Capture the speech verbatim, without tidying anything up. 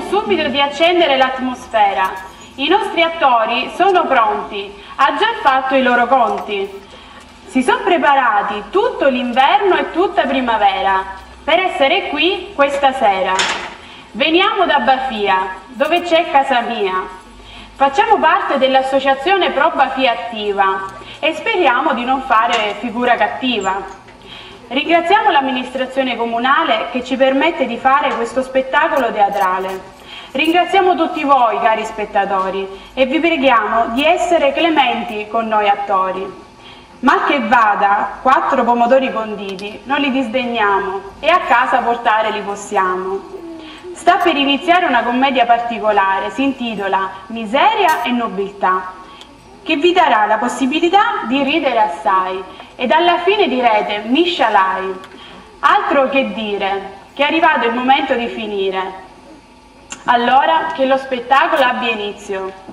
subito di accendere l'atmosfera. I nostri attori sono pronti, ha già fatto i loro conti. Si sono preparati tutto l'inverno e tutta primavera per essere qui questa sera. Veniamo da Bafia, dove c'è casa mia. Facciamo parte dell'associazione Pro Bafia Attiva e speriamo di non fare figura cattiva. Ringraziamo l'amministrazione comunale che ci permette di fare questo spettacolo teatrale. Ringraziamo tutti voi, cari spettatori, e vi preghiamo di essere clementi con noi attori. Mal che vada, quattro pomodori conditi, non li disdegniamo e a casa portare li possiamo. Sta per iniziare una commedia particolare, si intitola Miseria e nobiltà, che vi darà la possibilità di ridere assai ed alla fine direte miscialai. Altro che dire, che è arrivato il momento di finire. Allora che lo spettacolo abbia inizio.